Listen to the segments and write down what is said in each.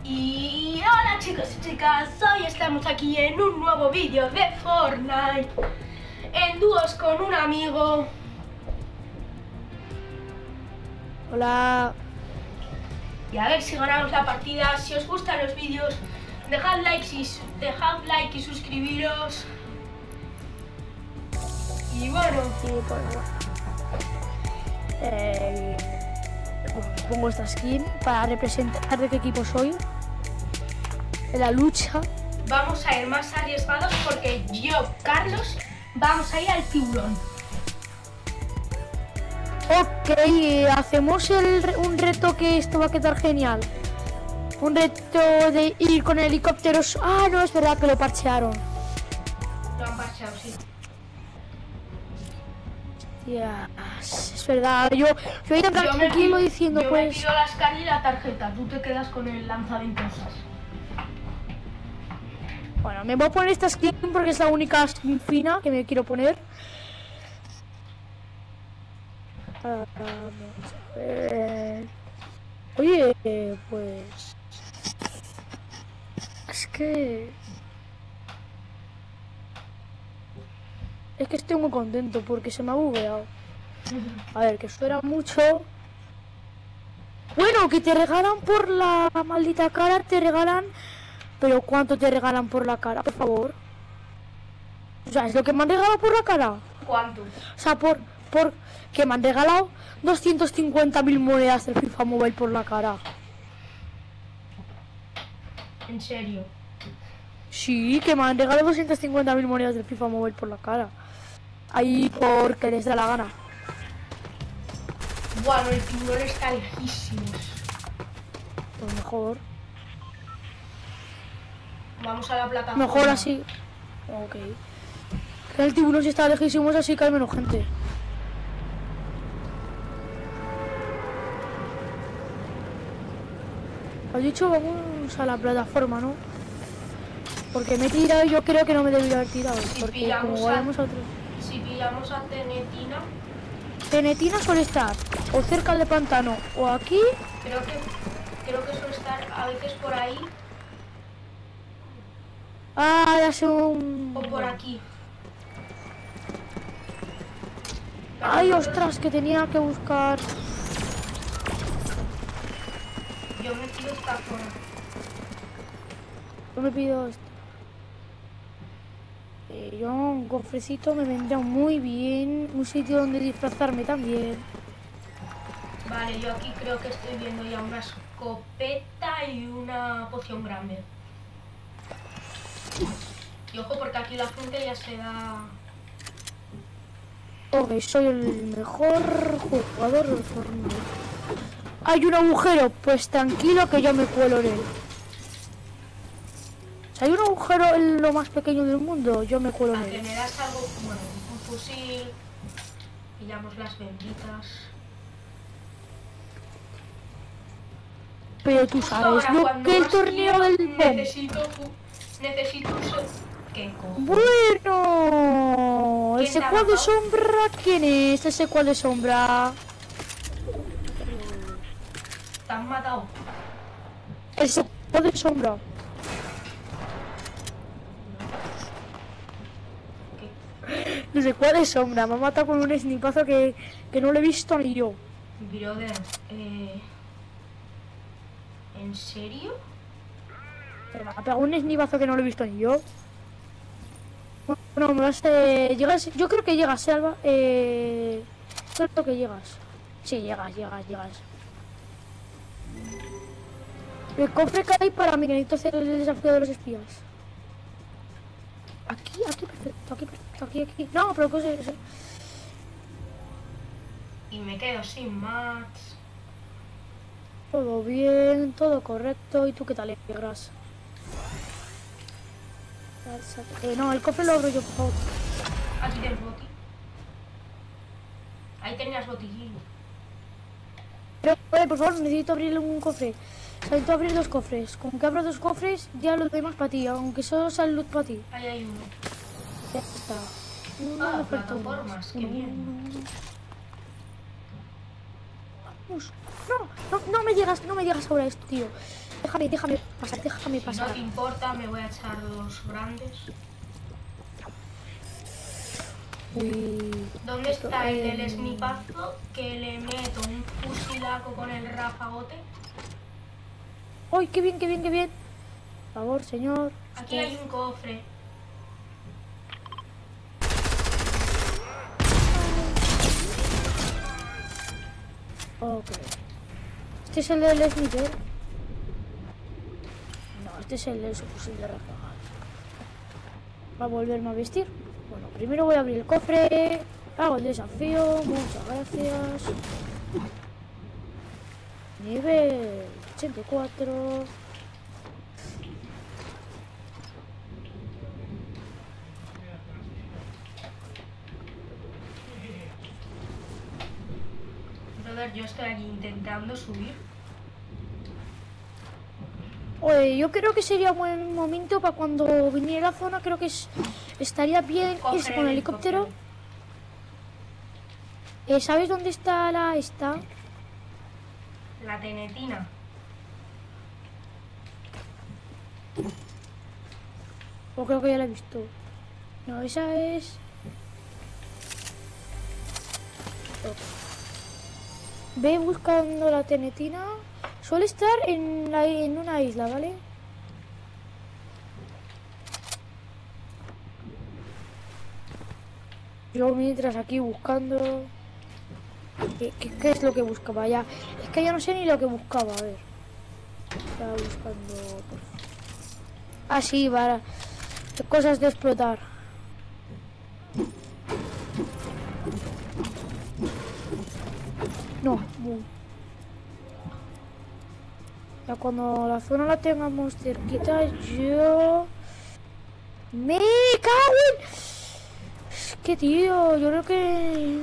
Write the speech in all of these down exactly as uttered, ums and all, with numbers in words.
Y hola chicos y chicas, hoy estamos aquí en un nuevo vídeo de Fortnite en dúos con un amigo. Hola. Y a ver si ganamos la partida. Si os gustan los vídeos, dejad like y, dejad like y suscribiros. Y bueno, Y bueno, eh, pongo esta skin para representar de qué equipo soy en la lucha. vamos a ir más arriesgados porque yo, Carlos, vamos a ir al tiburón. Ok, hacemos el, un reto que esto va a quedar genial. Un reto de ir con helicópteros. Ah, no, es verdad que lo parchearon. Lo han parcheado, sí. Ya, es verdad. Yo, yo he ido Yo me tranquilo pido- diciendo yo pues. me pido las cartas y la tarjeta, tú te quedas con el lanzaventosas. Bueno, me voy a poner esta skin porque es la única skin fina que me quiero poner. Ah, vamos a ver. Oye, pues. Es que. Es que estoy muy contento porque se me ha bugueado. A ver, que suena mucho. Bueno, que te regalan por la maldita cara, te regalan. Pero ¿cuánto te regalan por la cara, por favor? O sea, es lo que me han regalado por la cara. ¿Cuánto? O sea, por, por que me han regalado doscientas cincuenta mil monedas del FIFA Mobile por la cara. En serio. Sí, que me han regalado doscientas cincuenta mil monedas del FIFA Mobile por la cara. Ahí porque les da la gana. Bueno, el tiburón está lejísimo. Pues mejor. Vamos a la plataforma. Mejor así. Ok. El tiburón sí está lejísimos, así que hay menos gente. Has dicho vamos a la plataforma, ¿no? Porque me he tirado y yo creo que no me debería haber tirado. Si Porque pillamos como a- vayamos a otro. Si pillamos a Tenetina, Tenetina suele estar o cerca del pantano o aquí. creo que creo que suele estar a veces por ahí Ah, ya sé un. o por aquí. Ay, ostras, que tenía que buscar. Yo me pido esta zona. Yo me pido esto. Eh, yo un cofrecito me vendría muy bien. Un sitio donde disfrazarme también. Vale, yo aquí creo que estoy viendo ya una escopeta y una poción grande. Y ojo porque aquí la gente ya se da... Ok, soy el mejor jugador del Fortnite. Hay un agujero, pues tranquilo que yo me cuelo en él. Si hay un agujero en lo más pequeño del mundo, yo me cuelo en A que él. me das algo, bueno, un fusil, pillamos las benditas. Pero tú Justo sabes ahora, lo cuando que el más torneo quiero, del bomb. necesito, fu- necesito un so- ¿Qué cojo? Bueno, ¿Quién ese te ha cual de matado? sombra, ¿quién es? Ese cual de sombra. Te han matado. Ese cual de sombra. ¿Qué? No sé cuál de sombra. Me ha matado con un snipazo que, que no lo he visto ni yo. Brother, eh... ¿en serio? Me ha pegado un snipazo que no lo he visto ni yo. Bueno, me vas a... Llegas... Yo creo que llegas, Alba. Eh... Creo que llegas. Sí, llegas, llegas, llegas. El cofre que hay para mí, que necesito hacer el desafío de los espías. Aquí, aquí, perfecto, aquí, perfecto, aquí, aquí. No, pero ¿qué es eso? Y me quedo sin mats. Todo bien, todo correcto. ¿Y tú qué tal, Egras? Eh, no, el cofre lo abro yo, por favor. Aquí tienes boti. Ahí tenías botiquín. Pero, oye, por favor, necesito abrir un cofre. Necesito abrir dos cofres. Con que abro dos cofres, ya lo demás para ti, aunque solo sea luz para ti. Ahí hay uno. Ya está. Uno, Ah, me falta uno plataformas, más. qué Uno, bien. uno, uno. Vamos. No, no, no me digas, no me digas ahora esto, tío. Déjame, déjame pasar, déjame Si pasar. no te importa, me voy a echar dos grandes. Uy. ¿Dónde Esto, está el eh, del snipazo que le meto un fusilaco con el ráfagote? ¡Uy, qué bien, qué bien, qué bien! Por favor, señor. Aquí usted. hay un cofre. Ok. ¿Este es el del sniper? No, este es el del fusil de ráfaga. ¿Va a volverme a vestir? Bueno, primero voy a abrir el cofre. Hago el desafío. Muchas gracias. Nivel ochenta y cuatro. Brother, yo estoy aquí intentando subir. Oye, yo creo que sería un buen momento para cuando viniera a la zona. Creo que es, estaría bien Coger irse con el helicóptero. Eh, ¿Sabes dónde está la esta? La tenetina. O creo que ya la he visto. No, esa es... Ve buscando la tenetina. Suele estar en, la, en una isla, ¿vale? Yo mientras aquí buscando... ¿Qué, qué, qué es lo que buscaba ya? Es que ya no sé ni lo que buscaba, a ver. Estaba buscando... Ah, sí, para... cosas de explotar. No, boom. Ya cuando la zona la tengamos cerquita, yo... ¡Me cago en! Es que, tío, yo creo que...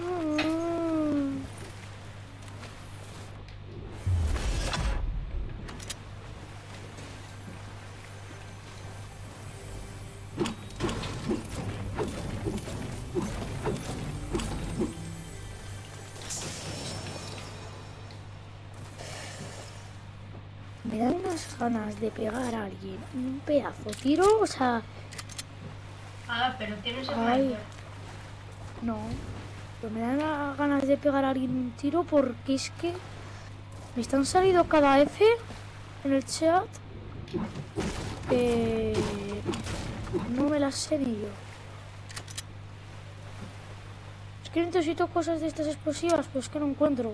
Me dan unas ganas de pegar a alguien un pedazo tiro, o sea... Ah, pero tienes el Ay. sniper. No, pero me dan las ganas de pegar a alguien un tiro porque es que me están saliendo cada F en el chat que no me las sé ni yo. Es que necesito cosas de estas explosivas, pero es que no encuentro.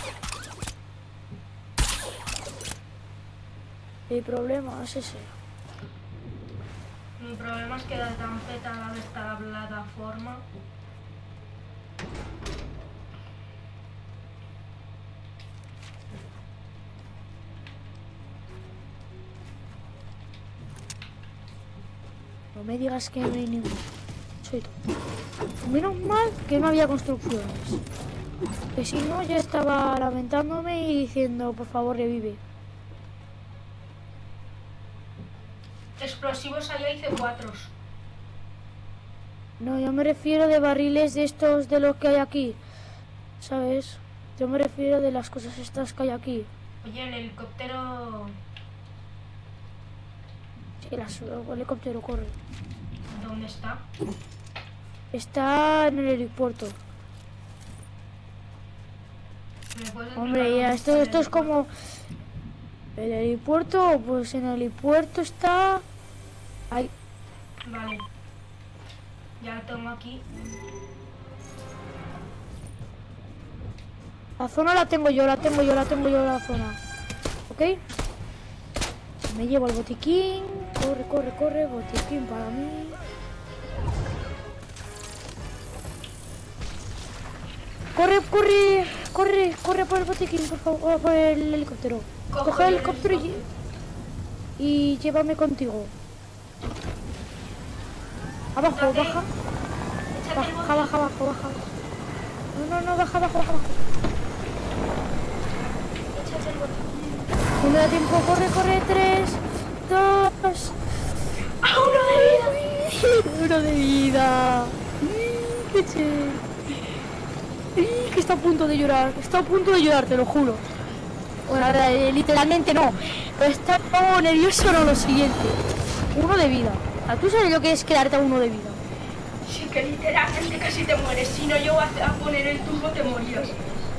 El problema es ese. Mi problema es que da tan petada está la plataforma. No me digas que no hay ninguno. Soy tú. Menos mal que no había construcciones. Que si no, ya estaba lamentándome y diciendo, por favor, revive. Explosivos allá hice cuatro. No, yo me refiero de barriles de estos de lo que hay aquí. ¿Sabes? Yo me refiero de las cosas estas que hay aquí. Oye, el helicóptero... Sí, las- el helicóptero corre. ¿Dónde está? Está en el aeropuerto. ¿Me puedes Hombre, explicar ya, dónde esto, está el esto es como... El aeropuerto, pues en el aeropuerto está... Ahí. Vale. Ya lo tengo aquí. La zona la tengo yo, la tengo yo, la tengo yo la zona. ¿Ok? Me llevo el botiquín. Corre, corre, corre. Botiquín para mí. Corre, corre, corre, corre por el botiquín, por favor, por el helicóptero. Cojo Coge el el helicóptero y, y llévame contigo. Abajo, Échate. baja. Échate el Baja, bote. baja, baja, baja. No, no, no, baja, baja, baja. baja. Échate el bote. No me da tiempo, corre, corre. Tres, dos. ¡Ah, uno de vida! Uno de vida. Mm, qué chévere. Mm, que está a punto de llorar. Está a punto de llorar, te lo juro. Bueno, ahora, eh, literalmente no. Está como nervioso, no, lo siguiente. Uno de vida. ¿A tú sabes lo que es quedarte a uno de vida? Sí, que literalmente casi te mueres. Si no llego a, a poner el turbo, te morías.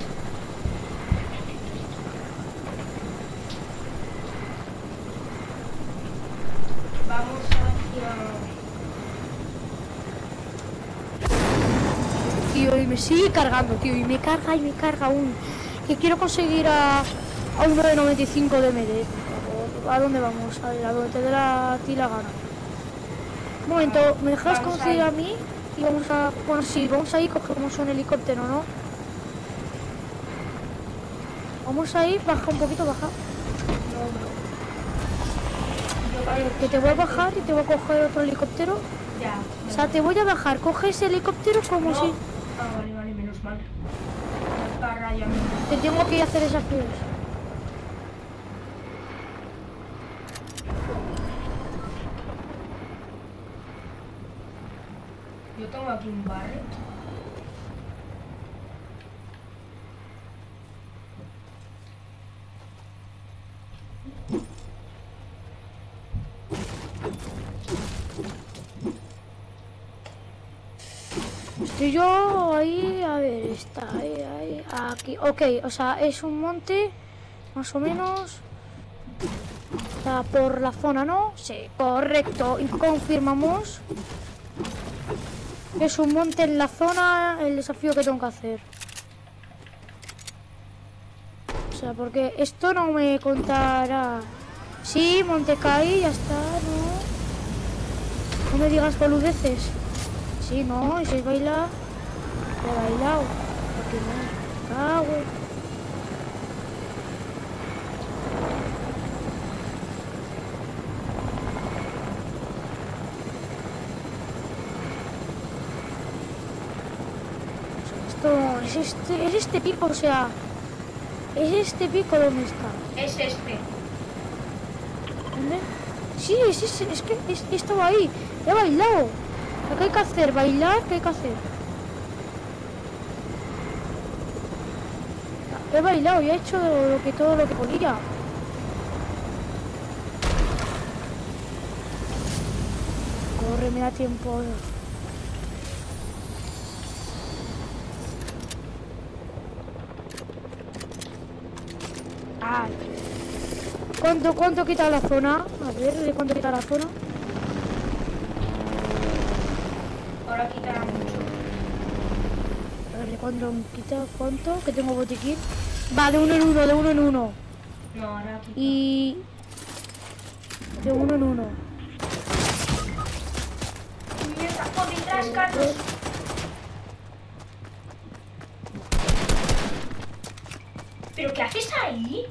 Vamos hacia... Tío, y me sigue cargando, tío. Y me carga y me carga aún. Que quiero conseguir a, a uno de noventa y cinco de M D. ¿A dónde vamos? A ver, a donde te dé la, a ti la gana. Un momento, ¿me dejas Vamos conseguir ahí. a mí? Y vamos a... Bueno, sí, vamos ahí, cogemos un helicóptero, ¿no? Vamos ahí, baja un poquito, baja. No, bro. A ver, que te voy a bajar y te voy a coger otro helicóptero. Ya. O sea, te voy a bajar, coge ese helicóptero como No. si... Ah, vale, vale, menos mal. La barra ya me... Te tengo que hacer desafíos. Yo tengo aquí un barret. Estoy yo ahí, a ver, está ahí, ahí, aquí. Ok, o sea, es un monte, más o menos. Está por la zona, ¿no? Sí, correcto. Y confirmamos. Es un monte en la zona, el desafío que tengo que hacer. O sea, porque esto no me contará. Sí, Montecay, ya está, ¿no? No me digas boludeces. Sí, no, y si baila, he bailado. Porque no, cago. Esto es este, es este pico, o sea, es este pico donde está. Es este. ¿Dónde? Sí, es, es, es que es, estaba ahí, he bailado. ¿Qué hay que hacer? ¿Bailar? ¿Qué hay que hacer? He bailado y he hecho lo que, todo lo que podía. Corre, me da tiempo. Ay. ¿Cuánto, cuánto quita la zona? A ver, ¿de cuánto quita la zona? Ahora quitará mucho. A ver, ¿de cuánto quita? ¿Cuánto? Que tengo botiquín. Va, de uno en uno, de uno en uno. No, ahora quita. Y... de uno en uno. Mierda, por detrás, Carlos. ¿Pero qué haces ahí?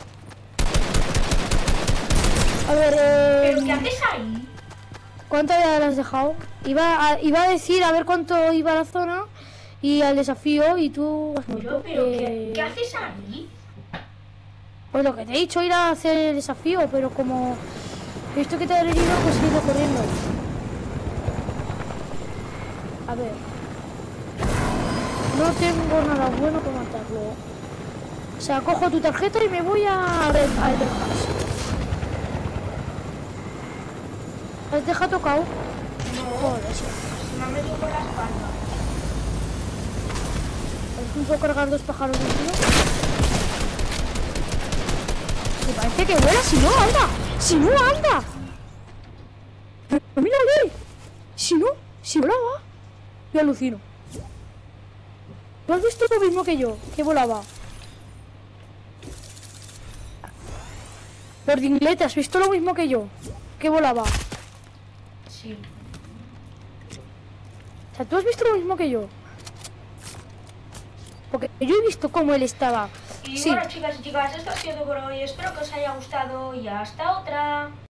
A ver, eh... ¿Pero qué haces ahí? ¿cuánto ya le has dejado? Iba a, iba a decir a ver cuánto iba a la zona y al desafío y tú has muerto. Pero, pero Eh, ¿qué, ¿qué haces ahí? Pues lo que te he dicho, ir a hacer el desafío, pero como he visto que te has herido, pues he ido corriendo. A ver. No tengo nada bueno para matarlo. O sea, cojo tu tarjeta y me voy a ver al Everpass. ¿Has dejado tocado? No, Joder, sí. se me ha metido por la espalda. ¿No puedo cargar dos pájaros de tiro? Me parece que vuela, si no anda. Si no anda. Pero mira, mira. Si no, si volaba. Yo alucino. ¿No has visto lo mismo que yo? Que volaba. Lord Inglete, ¿has visto lo mismo que yo? Que volaba. Sí. O sea, ¿tú has visto lo mismo que yo? Porque yo he visto cómo él estaba. Y Sí. bueno, chicas y chicas, esto ha sido todo por hoy. Espero que os haya gustado y hasta otra.